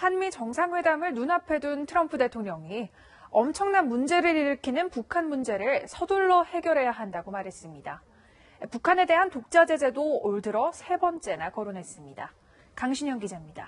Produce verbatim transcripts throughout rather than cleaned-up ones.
한미 정상회담을 눈앞에 둔 트럼프 대통령이 엄청난 문제를 일으키는 북한 문제를 서둘러 해결해야 한다고 말했습니다. 북한에 대한 독자 제재도 올 들어 세 번째나 거론했습니다. 강신영 기자입니다.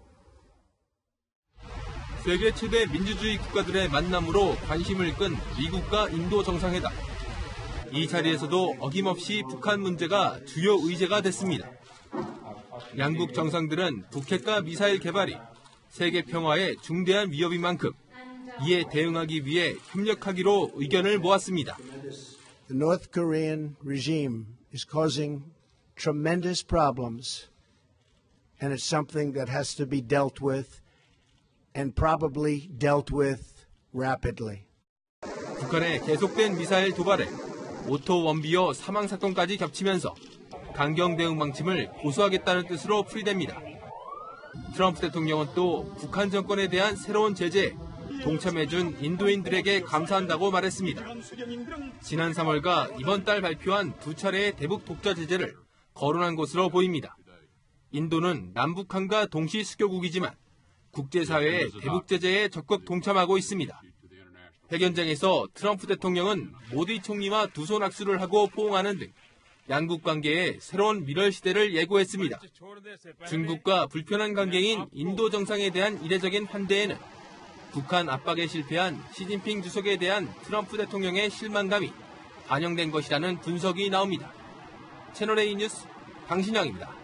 세계 최대 민주주의 국가들의 만남으로 관심을 끈 미국과 인도 정상회담. 이 자리에서도 어김없이 북한 문제가 주요 의제가 됐습니다. 양국 정상들은 북핵과 미사일 개발이 세계 평화에 중대한 위협인 만큼 이에 대응하기 위해 협력하기로 의견을 모았습니다. The North Korean regime is causing tremendous problems, and it's something that has to be dealt with and probably dealt with rapidly. 북한의 계속된 미사일 도발에 오토 원비어 사망 사건까지 겹치면서 강경 대응 방침을 고수하겠다는 뜻으로 풀이됩니다. 트럼프 대통령은 또 북한 정권에 대한 새로운 제재에 동참해준 인도인들에게 감사한다고 말했습니다. 지난 삼월과 이번 달 발표한 두 차례의 대북 독자 제재를 거론한 것으로 보입니다. 인도는 남북한과 동시 수교국이지만 국제사회의 대북 제재에 적극 동참하고 있습니다. 핵연장에서 트럼프 대통령은 모디 총리와 두 손 악수를 하고 포옹하는 등 양국 관계의 새로운 밀월 시대를 예고했습니다. 중국과 불편한 관계인 인도 정상에 대한 이례적인 환대에는 북한 압박에 실패한 시진핑 주석에 대한 트럼프 대통령의 실망감이 반영된 것이라는 분석이 나옵니다. 채널A 뉴스 강신영입니다.